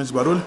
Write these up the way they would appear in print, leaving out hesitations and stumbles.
vendo esse barulho?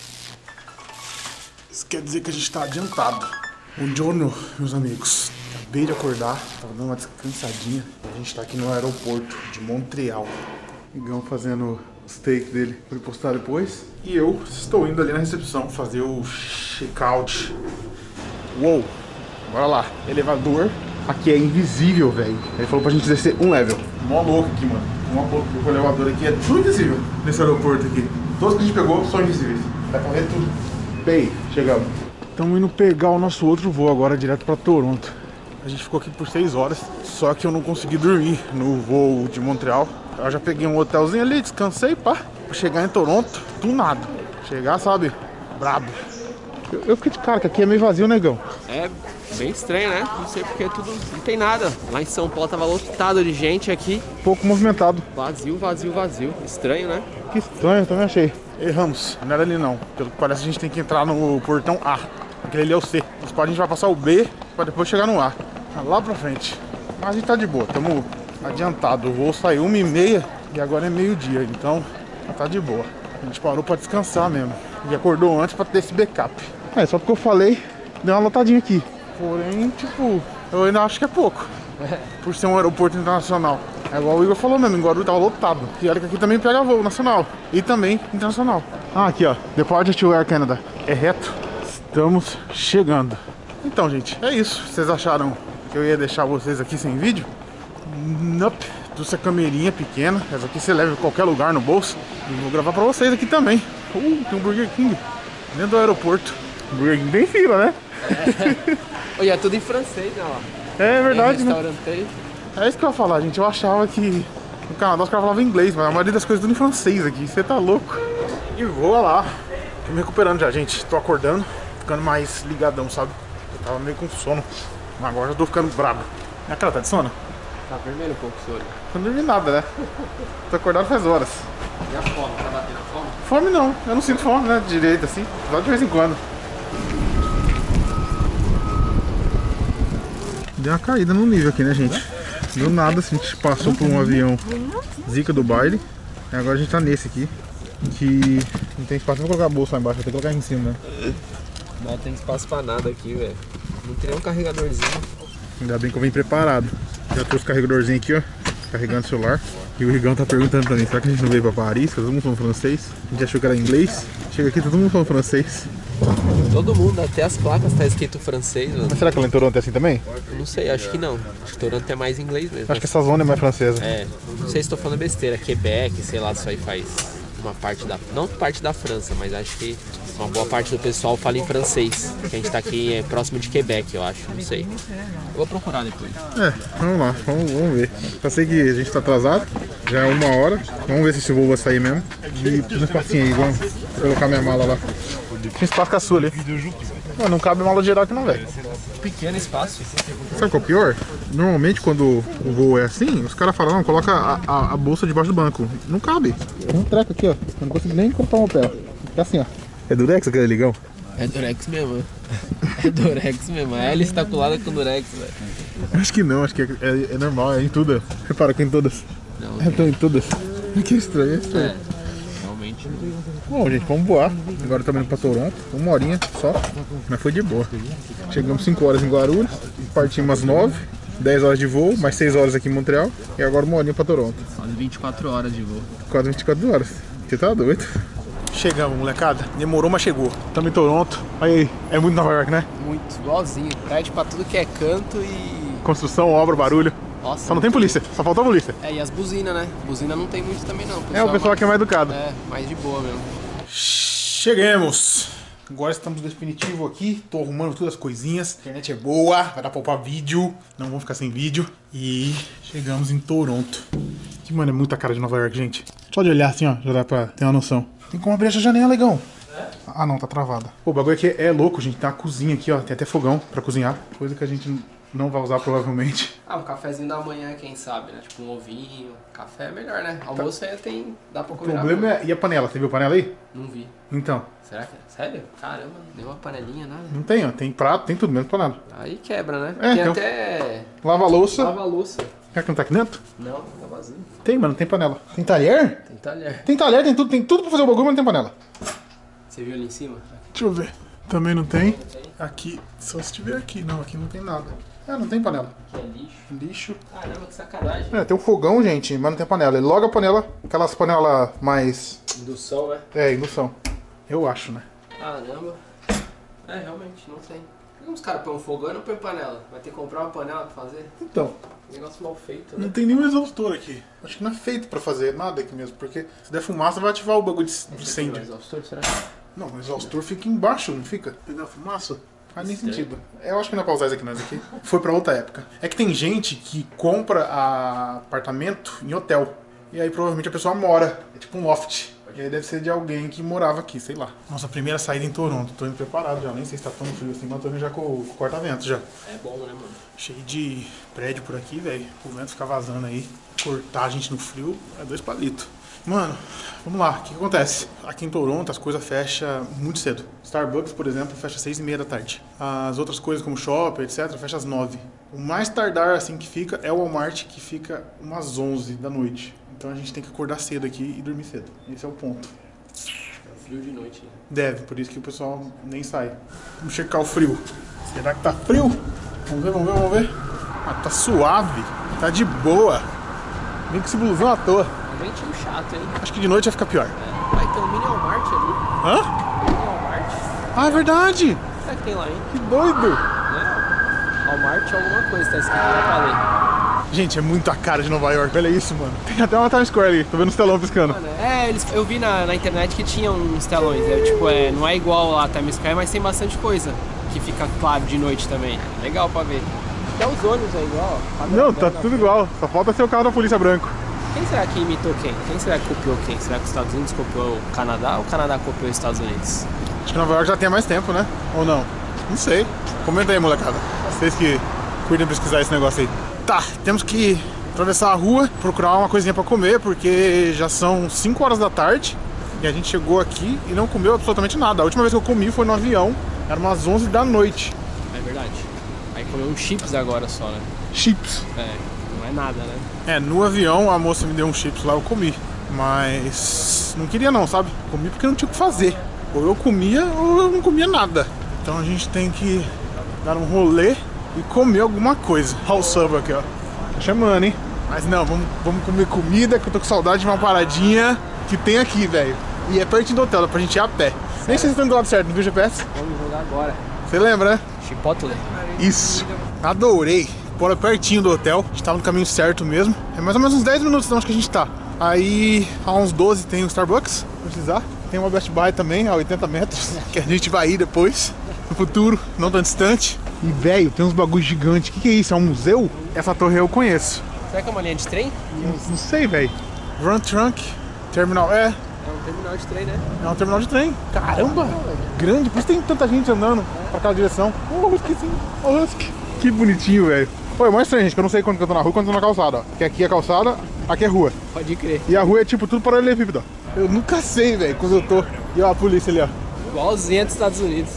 Isso quer dizer que a gente tá adiantado. Buongiorno, meus amigos. Acabei de acordar, tava dando uma descansadinha. A gente tá aqui no aeroporto de Montreal. Igão fazendo o steak dele pra ele postar depois. E eu estou indo ali na recepção fazer o check-out. Uou! Bora lá. Elevador. Aqui é invisível, velho. Ele falou pra gente descer um level. Mó louco aqui, mano. Mó louco. O elevador aqui é tudo invisível nesse aeroporto aqui. Todos que a gente pegou são invisíveis. Vai correr tudo. Bem, chegamos. Estamos indo pegar o nosso outro voo agora direto pra Toronto. A gente ficou aqui por 6 horas. Só que eu não consegui dormir no voo de Montreal. Eu já peguei um hotelzinho ali, descansei, pá. Pra chegar em Toronto, do nada. Chegar, sabe? Brabo. Eu fiquei de cara que aqui é meio vazio, negão. É bem estranho, né? Não sei porque tudo não tem nada. Lá em São Paulo tava lotado de gente, aqui Pouco movimentado. vazio, vazio, vazio. Estranho, né? Que estranho, eu também achei. Erramos, não era ali não. Pelo que parece a gente tem que entrar no portão A. Aquele ali é o C. Depois a gente vai passar o B pra depois chegar no A. Lá pra frente. Mas a gente tá de boa, tamo adiantado. O voo saiu 1h30 e agora é meio-dia, então tá de boa. A gente parou pra descansar mesmo. E acordou antes pra ter esse backup. É, só porque eu falei, deu uma lotadinha aqui. Porém, tipo, eu ainda acho que é pouco. Por ser um aeroporto internacional. É igual o Igor falou mesmo, em Guarulhos tava lotado. E olha que aqui também pega voo nacional. E também internacional. Ah, aqui ó, Departure to Air Canada. É reto. Estamos chegando. Então, gente, é isso. Vocês acharam que eu ia deixar vocês aqui sem vídeo? Nope. Trouxe a camerinha pequena. Essa aqui você leva em qualquer lugar no bolso. E vou gravar pra vocês aqui também. Tem um Burger King dentro do aeroporto. Burger King tem fila, né? Olha, é tudo em francês, né? Ó. É verdade, né? Restaurante. É isso que eu ia falar, gente. Eu achava que no Canadá os caras falavam inglês, mas a maioria das coisas tudo em francês aqui. Você tá louco? E voa lá. Tô me recuperando já, gente. Tô acordando, ficando mais ligadão, sabe? Eu tava meio com sono, mas agora já tô ficando brabo. Minha cara tá de sono? Tá vermelho um pouco o olho. Não dormi nada, né? Tô acordado faz horas. E a fome? Tá batendo a fome? Fome não, eu não sinto fome, né? Direito assim, só de vez em quando. Deu uma caída no nível aqui, né, gente? Do nada, assim, a gente passou por um avião zica do baile. E agora a gente tá nesse aqui, que não tem espaço pra colocar a bolsa lá embaixo, vai ter que colocar aqui em cima, né? Não tem espaço pra nada aqui, velho. Não tem nem um carregadorzinho. Ainda bem que eu vim preparado. Já trouxe o carregadorzinho aqui, ó, carregando o celular. E o Rigão tá perguntando pra mim, será que a gente não veio pra Paris? Todo mundo falando francês. A gente achou que era inglês. Chega aqui, todo mundo falando francês. Todo mundo, até as placas tá escrito francês, mano. Mas será que lá em Toronto é assim também? Eu não sei, acho que não. Acho que Toronto é mais inglês mesmo. Acho que essa zona é mais francesa. É, não sei se tô falando besteira. Quebec, sei lá, isso aí faz uma parte da... Não parte da França, mas acho que uma boa parte do pessoal fala em francês. Que a gente tá aqui próximo de Quebec, eu acho, não sei. Eu vou procurar depois. É, vamos lá, vamos ver. Só sei que a gente tá atrasado, já é 1 hora. Vamos ver se esse voo vai sair mesmo. E um espacinho aí, vamos colocar minha mala lá. Tem espaço com a sua ali. Mano, não cabe mala geral aqui não, velho. Pequeno espaço. Sabe qual é o pior? Normalmente quando o voo é assim, os caras falam, não, coloca a bolsa debaixo do banco. Não cabe. Tem um treco aqui, ó. Eu não consigo nem cortar o pé. Fica assim, ó. É durex aquele ligão? É Durex mesmo. É Durex mesmo. A hélice tá colada com Durex, velho. Acho que não, acho que é normal, é em tudo. Repara que é em todas. Não, É em todas. Que estranho, é estranho. é. Realmente. Bom, gente, vamos voar. Agora estamos indo pra Toronto. 1 horinha só. Mas foi de boa. Chegamos 5 horas em Guarulhos. Partimos às 9. 10 horas de voo, mais 6 horas aqui em Montreal. E agora 1 horinha pra Toronto. Quase 24 horas de voo. Quase 24 horas. Você tá doido? Chegamos, molecada. Demorou, mas chegou. Estamos em Toronto. Aí, é muito Nova York, né? Muito, igualzinho. Prédio pra tudo que é canto e... Construção, obra, barulho. Nossa. Só não tem polícia. Só faltou a polícia. É, e as buzinas, né? Buzina não tem muito também não. É, o pessoal aqui é mais educado. É, mais de boa mesmo. Chegamos! Agora estamos no definitivo aqui. Tô arrumando todas as coisinhas. A internet é boa, vai dar pra upar vídeo. Não vamos ficar sem vídeo. E chegamos em Toronto. Que, mano, é muita cara de Nova York, gente. Só de olhar assim, ó, já dá pra ter uma noção. Tem como abrir essa janela, legão. Ah, não, tá travada. Pô, o bagulho aqui é louco, gente. Tem uma cozinha aqui, ó. Tem até fogão pra cozinhar. Coisa que a gente não vai usar provavelmente. Ah, um cafezinho da manhã, quem sabe, né? Tipo um ovinho. Café é melhor, né? Almoço aí tem... Dá pra O comer. problema é... E a panela? Você viu a panela aí? Não vi. Então. Será que é? Sério? Caramba, nem uma panelinha, nada. Não tem, ó. Tem prato, tem tudo, menos panela. Aí quebra, né? É, tem tem até... Lava-louça. Lava-louça. Será que não tá aqui dentro? Não, tá vazio. Tem, mano, tem panela. Tem talher? Tem talher. Tem talher, tem tudo pra fazer o bagulho, mas não tem panela. Você viu ali em cima? Deixa eu ver. Também não tem. Aqui, só se tiver aqui. Não, aqui não tem nada. Ah, não tem panela. Aqui é lixo. Lixo. Caramba, que sacanagem. É, tem um fogão, gente, mas não tem panela. E logo a panela, aquelas panelas mais... Indução, né? É, indução. Eu acho, né? Caramba. É, realmente, não tem. Por que os caras põem um fogão e não põem panela? Vai ter que comprar uma panela pra fazer? Então, Negócio mal feito, né? não tem nenhum exaustor aqui. Acho que não é feito pra fazer nada aqui mesmo, porque se der fumaça vai ativar o bagulho de incêndio. Exaustor, será? Não, o exaustor fica embaixo, não fica? Pegar fumaça? Faz nem sentido. Eu acho que não é pra usar isso aqui, não. Isso aqui foi pra outra época. É que tem gente que compra apartamento em hotel. E aí provavelmente a pessoa mora. É tipo um loft. E aí deve ser de alguém que morava aqui, sei lá. Nossa primeira saída em Toronto. Tô indo preparado já. Nem sei se tá tão frio assim, mas tô indo já com o corta-vento já. É bom, né, mano? Cheio de prédio por aqui, velho. O vento ficar vazando aí. Cortar a gente no frio é 2 palitos. Mano, vamos lá. O que acontece? Aqui em Toronto as coisas fecham muito cedo. Starbucks, por exemplo, fecha às 6h30 da tarde. As outras coisas como shopping, etc, fecha às 9. O mais tardar assim que fica é o Walmart, que fica umas 11 da noite. Então a gente tem que acordar cedo aqui e dormir cedo. Esse é o ponto. É frio de noite, né? Deve, por isso que o pessoal nem sai. Vamos checar o frio. Será que tá frio? Vamos ver, vamos ver, vamos ver. Ah, tá suave. Tá de boa. Vem com esse blusão à toa. Ventinho chato, hein? Acho que de noite vai ficar pior. É. Vai ter um mini Walmart ali. Hã? Mini Walmart. Ah, é verdade. Será que tem lá, hein? Que doido. Né? Walmart é alguma coisa, tá escrito lá pra ler. Gente, é muito a cara de Nova York. Olha isso, mano. Tem até uma Times Square ali. Tô vendo os telão piscando. Mano, eu vi na internet que tinha uns telões. Não é igual lá a Times Square, mas tem bastante coisa que fica claro de noite também. Legal pra ver. Até os ônibus é igual, ó. Não, tá tudo igual. Só falta ser o carro da polícia branco. Quem será que imitou quem? Quem será que copiou quem? Será que os Estados Unidos copiou o Canadá ou o Canadá copiou os Estados Unidos? Acho que Nova York já tem mais tempo, né? Ou não? Não sei. Comenta aí, molecada. Vocês que curtem pesquisar esse negócio aí. Tá, temos que atravessar a rua, procurar uma coisinha pra comer, porque já são 5 horas da tarde e a gente chegou aqui e não comeu absolutamente nada. A última vez que eu comi foi no avião, era umas 11 da noite. É verdade. Aí comeu uns chips agora só, né? Chips. É, não é nada, né? É, no avião a moça me deu uns chips lá, eu comi. Mas não queria não, sabe? Comi porque não tinha o que fazer. Ou eu comia ou eu não comia nada. Então a gente tem que dar um rolê e comer alguma coisa. Olha o samba aqui, ó. Tá chamando, hein? Mas não, vamos comer comida, que eu tô com saudade de uma paradinha que tem aqui, velho. E é pertinho do hotel, dá pra gente ir a pé. Nem sei se estão do lado certo, não viu o GPS? Vamos jogar agora. Você lembra, né? Chipotle. Isso. Adorei. Bora pertinho do hotel. A gente tava no caminho certo mesmo. É mais ou menos uns 10 minutos de onde que a gente tá. Aí, a uns 12 tem o Starbucks, se precisar. Tem uma Best Buy também, a 80 metros, que a gente vai ir depois, no futuro, não tão distante. E, velho, tem uns bagulhos gigantes. O que é isso? É um museu? Essa torre eu conheço. Será que é uma linha de trem? Não sei, velho. Grand Trunk Terminal, É um terminal de trem, né? é um terminal de trem. Caramba, grande, por isso tem tanta gente andando pra aquela direção. Oh, Husky, oh, Husky. Que bonitinho, velho. Pô, é mais estranho, gente, que eu não sei quando eu tô na rua e quando eu tô na calçada, ó. Porque aqui é calçada, aqui é rua. Pode crer. E a rua é tipo tudo paralelepípedo, ó. Eu nunca sei, velho, quando eu tô. E ó, a polícia ali, ó. Igualzinha dos Estados Unidos.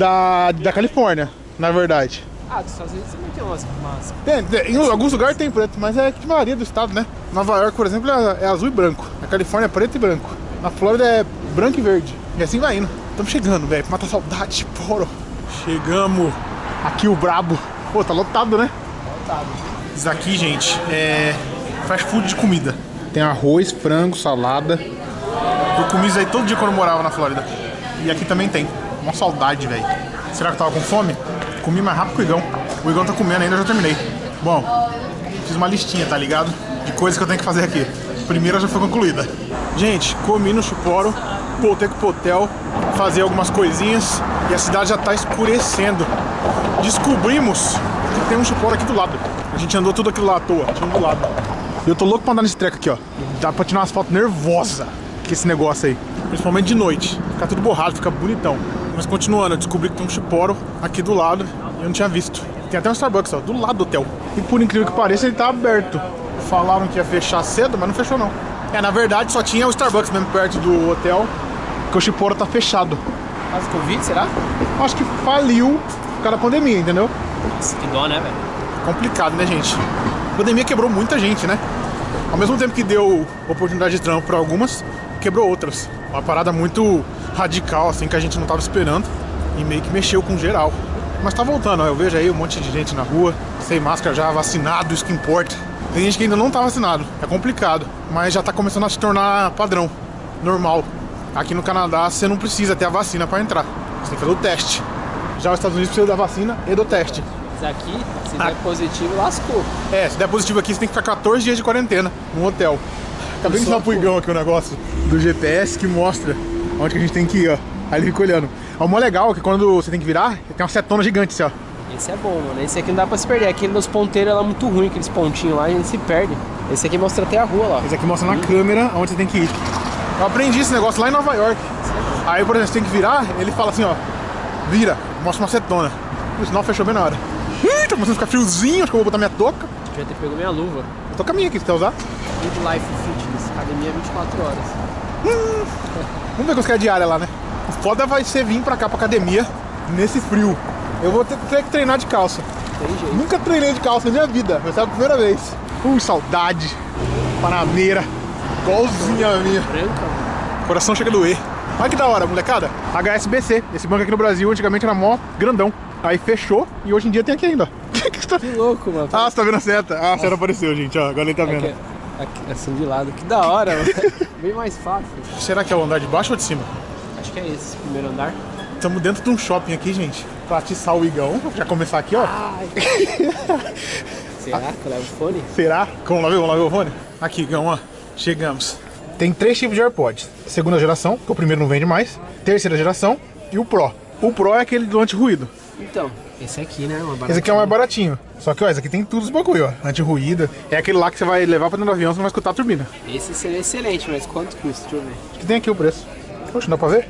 Da Califórnia, na verdade. Ah, dos Estados Unidos também tem umas. Em alguns lugares tem preto, mas é que varia do estado, né? Nova York, por exemplo, é azul e branco. Na Califórnia é preto e branco. Na Flórida é branco e verde. E assim vai indo. Estamos chegando, velho, pra matar saudade, poro. Chegamos. Aqui o brabo. Pô, tá lotado, né? Lotado. Isso aqui, gente, é fast food de comida. Tem arroz, frango, salada. Eu comi isso aí todo dia quando eu morava na Flórida. E aqui também tem. Uma saudade, velho. Será que eu tava com fome? Comi mais rápido que o Igão. O Igão tá comendo ainda, eu já terminei. Bom, fiz uma listinha, tá ligado? De coisas que eu tenho que fazer aqui. A primeira já foi concluída. Gente, comi no Chuporo, voltei pro hotel, fazer algumas coisinhas e a cidade já tá escurecendo. Descobrimos que tem um Chuporo aqui do lado. A gente andou tudo aquilo lá à toa, tinha um do lado. E eu tô louco pra andar nesse treco aqui, ó. Dá pra tirar umas fotos nervosas com esse negócio aí. Principalmente de noite. Fica tudo borrado, fica bonitão. Mas continuando, eu descobri que tem um Chuporo aqui do lado e eu não tinha visto. Tem até um Starbucks, ó, do lado do hotel. E por incrível que pareça, ele tá aberto. Falaram que ia fechar cedo, mas não fechou não. É, na verdade só tinha o Starbucks mesmo perto do hotel, porque o Chuporo tá fechado. Mas Covid, será? Acho que faliu por causa da pandemia, entendeu? Nossa, que dó, né, velho? Complicado, né, gente? A pandemia quebrou muita gente, né? Ao mesmo tempo que deu oportunidade de trampo para algumas, quebrou outras. Uma parada muito radical, assim, que a gente não tava esperando. E meio que mexeu com geral. Mas tá voltando, ó. Eu vejo aí um monte de gente na rua, sem máscara já, vacinado, isso que importa. Tem gente que ainda não tá vacinado, é complicado. Mas já tá começando a se tornar padrão, normal. Aqui no Canadá você não precisa ter a vacina pra entrar. Você tem que fazer o teste. Já os Estados Unidos precisa da vacina e do teste. Mas aqui, se der positivo, lascou. É, se der positivo aqui, você tem que ficar 14 dias de quarentena no hotel. Acabei de ensinar pro Igão aqui o negócio do GPS que mostra onde que a gente tem que ir, ó. Aí ele fica olhando. O mó legal é que quando você tem que virar, tem uma setona gigante, assim, ó. Esse é bom, mano. Esse aqui não dá pra se perder. Aquele dos ponteiros lá é muito ruim, aqueles pontinhos lá, a gente se perde. Esse aqui mostra até a rua lá. Esse aqui mostra na câmera onde você tem que ir. Eu aprendi esse negócio lá em Nova York. Aí, por exemplo, você tem que virar, ele fala assim, ó. Vira, mostra uma setona. O sinal fechou bem na hora. Ih, tá começando a ficar friozinho, acho que eu vou botar minha touca. Devia ter pego minha luva. Eu tô com a minha aqui, você quer usar? Good Life Fitness, academia 24 horas. Vamos ver quanto que é a diária lá, né? O foda vai ser vir pra cá, pra academia, nesse frio. Eu vou ter que treinar de calça. Tem jeito. Nunca treinei de calça na minha vida, vai ser a primeira vez. Saudade. Panameira. Igualzinha a minha. Branca? Coração chega a doer. Olha que da hora, molecada. HSBC. Esse banco aqui no Brasil antigamente era mó grandão. Aí fechou e hoje em dia tem aqui ainda. Que louco, mano. Ah, você tá vendo a seta? Ah, a seta apareceu, gente. Ó, agora ele tá vendo. Aqui, assim de lado. Que da hora, mano. Bem mais fácil. Será que é o andar de baixo ou de cima? Acho que é esse, primeiro andar. Estamos dentro de um shopping aqui, gente. Pra atiçar o Igão. Já começar aqui, ó. Será que eu levo o fone? Será? Vamos lá ver o fone? Aqui, Igão, ó. Chegamos. Tem 3 tipos de AirPods. Segunda geração, que o primeiro não vende mais. Terceira geração e o Pro. O Pro é aquele do anti-ruído. Então, esse aqui, né? Esse aqui é o mais baratinho. Só que, ó, esse aqui tem tudo os bagulho, ó. Anti-ruído. É aquele lá que você vai levar pra dentro do avião, você não vai escutar a turbina. Esse seria excelente, mas quanto custa? Deixa eu ver. Acho que tem aqui o preço. Poxa, não dá pra ver?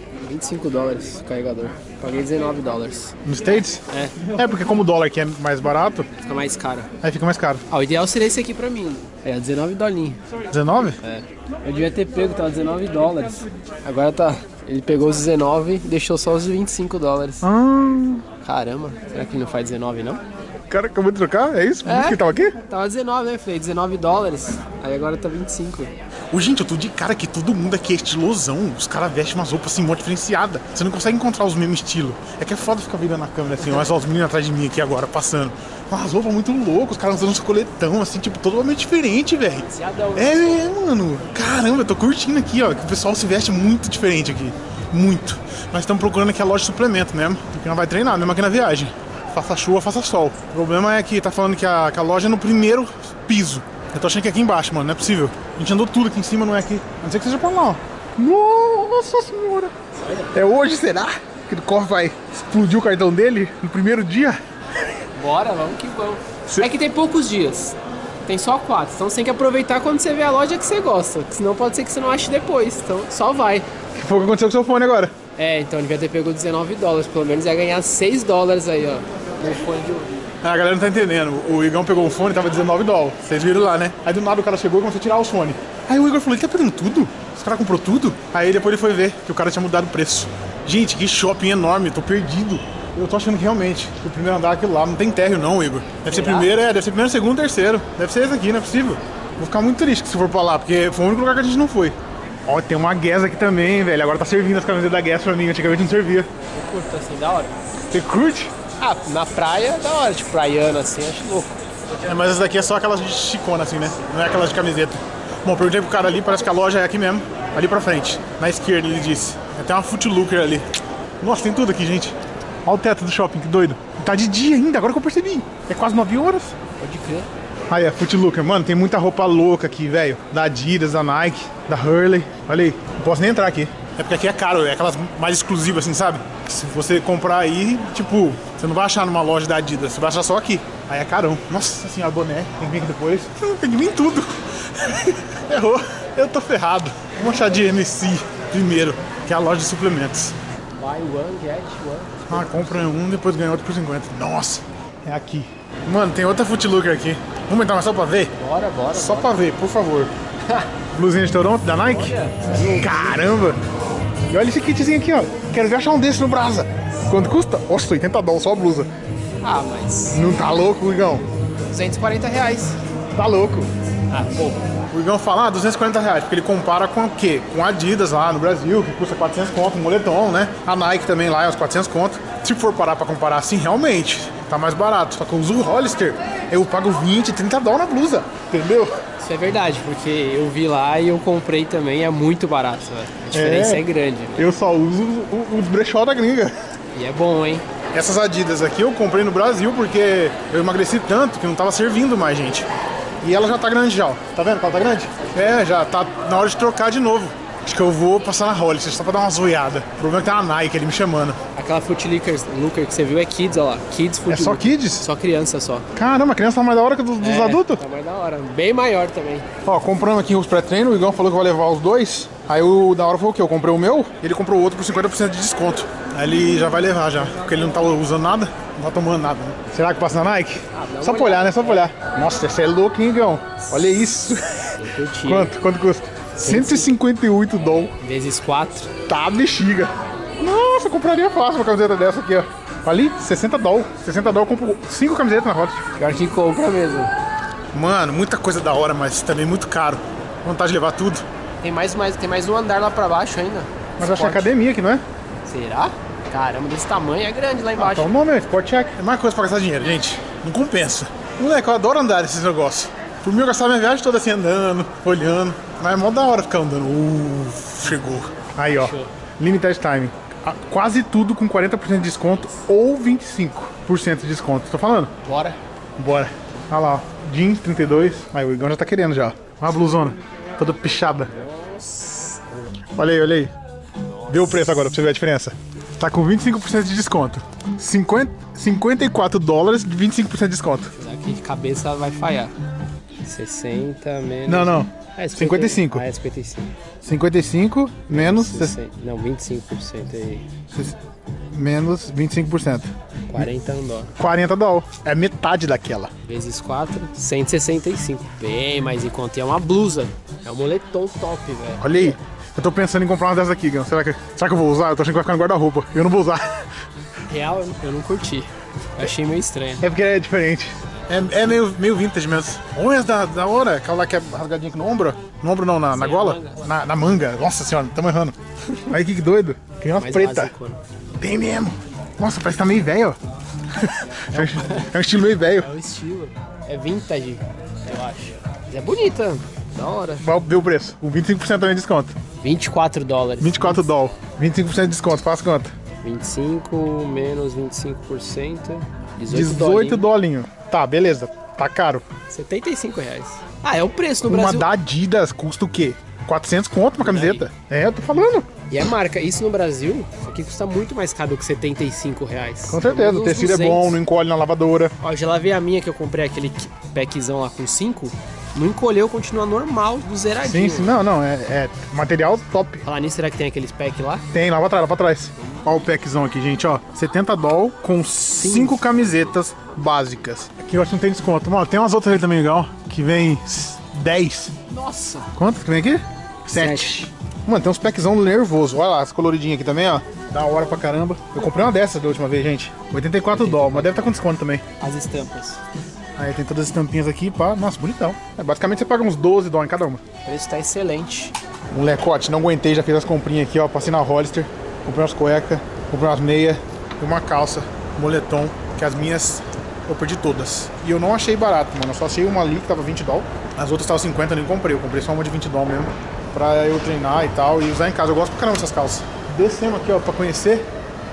$25 o carregador. Paguei $19. Nos States? É. É, porque como o dólar aqui é mais barato, Fica mais caro. aí fica mais caro. Ah, o ideal seria esse aqui pra mim. É, $19. 19? É. Eu devia ter pego, tava $19. Agora tá. Ele pegou os 19 e deixou só os $25. Caramba, será que ele não faz 19 não? O cara acabou de trocar? É isso? Por isso que ele tava aqui? Tava 19, né? Falei, $19. Aí agora tá 25. Ô, gente, eu tô de cara que todo mundo aqui é estilosão. Os caras vestem umas roupas assim, muito diferenciadas. Você não consegue encontrar os mesmos estilos. É que é foda ficar virando a câmera assim, olha só os meninos atrás de mim aqui agora, passando. Umas roupas muito loucas, os caras usando uns coletão, assim, tipo, totalmente diferente, velho. É, mano. Caramba, eu tô curtindo aqui, ó, que o pessoal se veste muito diferente aqui. Muito. Nós estamos procurando aqui a loja de suplemento mesmo, porque não vai treinar, mesmo aqui na viagem. Faça chuva, faça sol. O problema é que tá falando que a loja é no primeiro piso. Eu tô achando que é aqui embaixo, mano, não é possível. A gente andou tudo aqui em cima, não é aqui. A não ser que seja por lá, ó. Nossa senhora. É hoje, será? Que o Corre vai explodir o cartão dele no primeiro dia? Bora, vamos que vamos. É que tem poucos dias. Tem só 4. Então você tem que aproveitar quando você vê a loja que você gosta. Senão pode ser que você não ache depois. Então só vai. Que foi o que aconteceu com o seu fone agora? É, então ele devia ter pego $19. Pelo menos ia ganhar $6 aí, ó. No fone de ouvido. A galera não tá entendendo. O Igão pegou o fone, tava $19. Vocês viram lá, né? Aí do nada o cara chegou e começou a tirar os fones. Aí o Igor falou, ele tá pegando tudo? Os caras comprou tudo? Aí depois ele foi ver que o cara tinha mudado o preço. Gente, que shopping enorme, eu tô perdido. Eu tô achando que realmente, que o primeiro andar é aquilo lá, não tem térreo não, Igor. Deve ser primeiro, deve ser primeiro, segundo, terceiro. Deve ser esse aqui, não é possível. Vou ficar muito triste se for pra lá, porque foi o único lugar que a gente não foi. Ó, tem uma Guess aqui também, velho. Agora tá servindo as camisetas da Guess pra mim, antigamente não servia. Eu curto assim, da hora. Você curte? Ah, na praia, da hora, tipo praiana assim, acho louco. É, mas essa daqui é só aquelas de chicona assim, né? Não é aquelas de camiseta. Bom, perguntei pro cara ali, parece que a loja é aqui mesmo. Ali pra frente, na esquerda, ele disse. Tem uma Foot Locker ali. Nossa, tem tudo aqui, gente. Olha o teto do shopping, que doido. Tá de dia ainda, agora que eu percebi. É quase 9 horas. Pode crer. Aí, é Foot Locker. Mano, tem muita roupa louca aqui, velho. Da Adidas, da Nike, da Hurley. Olha aí, não posso nem entrar aqui. É porque aqui é caro, é aquelas mais exclusivas assim, sabe? Se você comprar aí, tipo, você não vai achar numa loja da Adidas, você vai achar só aqui. Aí é carão. Nossa senhora, boné, tem que vir aqui depois. Tem que vir tudo. Errou, eu tô ferrado. Vamos achar de MC primeiro, que é a loja de suplementos. Buy one, get one. Ah, compra um, depois ganha outro por 50. Nossa, é aqui. Mano, tem outra Foot Locker aqui. Vamos entrar mais só pra ver? Bora. Só pra ver, por favor. Blusinha de Toronto, da Nike? Caramba! E olha esse kitzinho aqui, ó. Quero ver achar um desse no Brasa. Quanto custa? Nossa, $80 só a blusa. Ah, mas Não tá louco, Igão? R$240. Tá louco. Ah, pô. O Igão fala, R$240, porque ele compara com o quê? Com a Adidas lá no Brasil, que custa 400 conto, um moletom, né? A Nike também lá é uns 400 conto. Se for parar pra comparar assim, realmente, tá mais barato. Só que eu uso o Hollister, eu pago 20, 30 dólares na blusa, entendeu? Isso é verdade, porque eu vi lá e eu comprei também, é muito barato, velho. A diferença é grande. Eu só uso os brechó da gringa. E é bom, hein? Essas Adidas aqui eu comprei no Brasil porque eu emagreci tanto que não tava servindo mais, gente. E ela já tá grande já, ó. Tá vendo que ela tá grande? É, já tá na hora de trocar de novo. Acho que eu vou passar na Hollister só pra dar uma zoiada. O problema é que tem a Nike ali me chamando. Aquela Foot Locker que você viu é Kids, ó lá. Kids Foot É só Locker. Kids? Só criança, só. Caramba, a criança tá mais da hora que dos adultos? Tá mais da hora. Bem maior também. Ó, comprando aqui os pré-treino, o Igão falou que vai levar os dois. Aí o da hora foi o quê? Eu comprei o meu e ele comprou o outro por 50% de desconto. Aí ele já vai levar já, porque ele não tá usando nada, não tá tomando nada, né? Será que passa na Nike? Só pra olhar, né? Só pra olhar. Nossa, esse é louco, hein, Igão? Olha isso. Quanto custa? 158 dólares. Vezes 4. Tá bexiga. Nossa, eu compraria fácil uma camiseta dessa aqui, ó. Ali, 60 dólares. 60 dólares eu compro 5 camisetas na rota. Pior que compra mesmo. Mano, muita coisa da hora, mas também muito caro. Vontade de levar tudo. Tem mais um andar lá pra baixo ainda. Mas eu acho que é academia aqui, não é? Será? Caramba, desse tamanho é grande lá embaixo. Tá o nome, Sport Check. É mais coisa pra gastar dinheiro, gente. Não compensa. Moleque, eu adoro andar nesses negócios. Por mim, eu gastava minha viagem toda assim, andando, olhando. Mas é mó da hora ficar andando. Chegou. Aí, ó. Show. Limited time. Quase tudo com 40% de desconto ou 25% de desconto. Tô falando? Bora. Bora. Olha lá, ó. Jeans 32. Aí, o Igão já tá querendo já. Olha a blusona. Toda pichada. Olha aí, olha aí. Vê o preço agora pra você ver a diferença. Tá com 25% de desconto. 54 dólares de 25% de desconto. Aqui de cabeça vai falhar. 60 menos... Não. É, 55. Ah, é 55. 55 menos... 60. Não, 25% aí. Menos 25%. 40 dólares. 40 dólares. É metade daquela. Vezes 4, 165. Bem mais em conta. E é uma blusa. É um moletom top, velho. Olha aí. Eu tô pensando em comprar uma dessas aqui, Gão. Será que eu vou usar? Eu tô achando que vai ficar no guarda-roupa. Eu não vou usar. Real, eu não curti. Eu achei meio estranho. É porque é diferente. É meio vintage mesmo. Olha essa da hora. Aquela lá que é rasgadinha aqui no ombro. No ombro não, na gola. Na manga. Nossa senhora, tamo errando. Aí que doido. Tem uma Mais preta. básico, né? Tem mesmo. Nossa, parece que tá meio velho, ó. É um estilo meio velho. É o estilo. É vintage, eu acho. Mas é bonita. Da hora. Vai ver o preço. Com 25% também de desconto. 24 dólares. 24 dólares. 25% de desconto. Faz quanto? 25 menos 25%. 18 dolinho. Tá, beleza. Tá caro. 75 reais. Ah, é o preço no Uma Brasil. da Adidas custa o quê? 400 conto uma camiseta. É, eu tô falando. E é marca. Isso no Brasil, isso aqui custa muito mais caro do que 75 reais. Com certeza. O tecido é bom, não encolhe na lavadora. Ó, já lavei a minha que eu comprei aquele packzão lá com 5. Não encolheu, continua normal, do zeradinho. Sim. Não. É material top. Falar nisso, será que tem aqueles pack lá? Tem, lá pra trás. Ó o packzão aqui, gente, ó. 70 doll com 5 camisetas básicas. Aqui eu acho que não tem desconto. Mano, tem umas outras ali também, legal. Que vem 10. Nossa! Quantas que vem aqui? 7. Mano, tem uns packzão nervoso. Olha lá, as coloridinhas aqui também, ó. Da hora pra caramba. Eu comprei uma dessas da última vez, gente. 84 dólares, mas deve estar com desconto também. As estampas. Aí tem todas as estampinhas aqui, pá. Nossa, bonitão. Basicamente você paga uns 12 dólares em cada uma. O preço tá excelente. Molecote, não aguentei, já fiz as comprinhas aqui, ó. Passei na Hollister, comprei umas cuecas, comprei umas meias e uma calça, moletom, que as minhas eu perdi todas. E eu não achei barato, mano. Eu só achei uma ali que tava 20 dólares. As outras estavam 50, eu nem comprei. Eu comprei só uma de 20 dólares mesmo. Pra eu treinar e tal, e usar em casa. Eu gosto pra caramba dessas calças. Descemos aqui, ó, pra conhecer.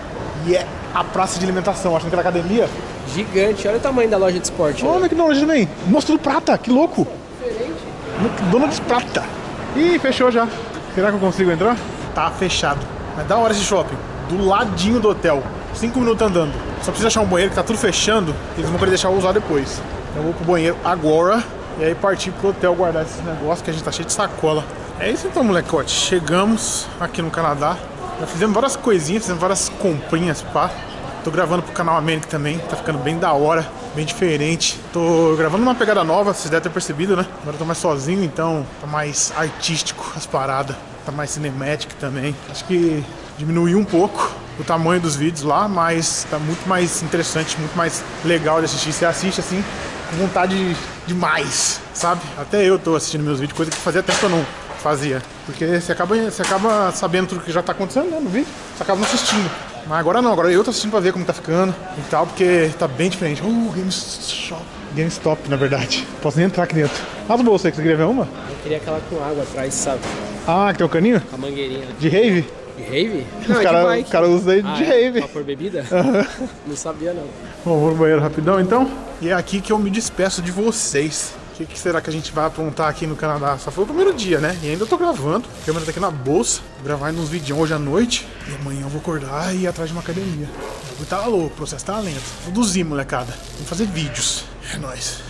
E é a praça de alimentação, acho que era academia. Gigante, olha o tamanho da loja de esporte. Olha que da loja também. Monstro do Prata, que louco. Diferente. Dona de Prata. Ih, fechou já. Será que eu consigo entrar? Tá fechado. Mas da hora esse shopping. Do ladinho do hotel. 5 minutos andando. Só precisa achar um banheiro que tá tudo fechando. Eles vão querer deixar eu usar depois. Eu vou pro banheiro agora. E aí partir pro hotel guardar esses negócios que a gente tá cheio de sacola. É isso então, molecote. Chegamos aqui no Canadá. Já fizemos várias coisinhas, fizemos várias comprinhas, pá. Tô gravando pro canal América também. Tá ficando bem da hora, bem diferente. Tô gravando uma pegada nova, vocês devem ter percebido, né? Agora eu tô mais sozinho, então tá mais artístico as paradas. Tá mais cinematic também. Acho que diminuiu um pouco o tamanho dos vídeos lá, mas tá muito mais interessante, muito mais legal de assistir. Você assiste assim, com vontade demais, sabe? Até eu tô assistindo meus vídeos, coisa que fazia tempo que eu não fazia. Porque você acaba sabendo tudo que já tá acontecendo, né, no vídeo. Você acaba não assistindo. Mas agora não, agora eu tô assistindo pra ver como tá ficando e tal, porque tá bem diferente. GameStop, na verdade. Posso nem entrar aqui dentro. As bolsas aí, que você queria ver uma? Eu queria aquela com água atrás, sabe? Ah, que tem um caninho? Com a mangueirinha. De rave? De rave? Os Não, cara, de bike. o cara usa aí de rave. Pra pôr bebida? Não sabia, não. Bom, vou no banheiro rapidão, então. E é aqui que eu me despeço de vocês. O que será que a gente vai aprontar aqui no Canadá? Só foi o primeiro dia, né? E ainda tô gravando. A câmera tá aqui na bolsa. Vou gravar uns vídeos hoje à noite. E amanhã eu vou acordar e ir atrás de uma academia. O tá louco, o processo tá lento. Produzir, molecada. Vamos fazer vídeos. É nóis.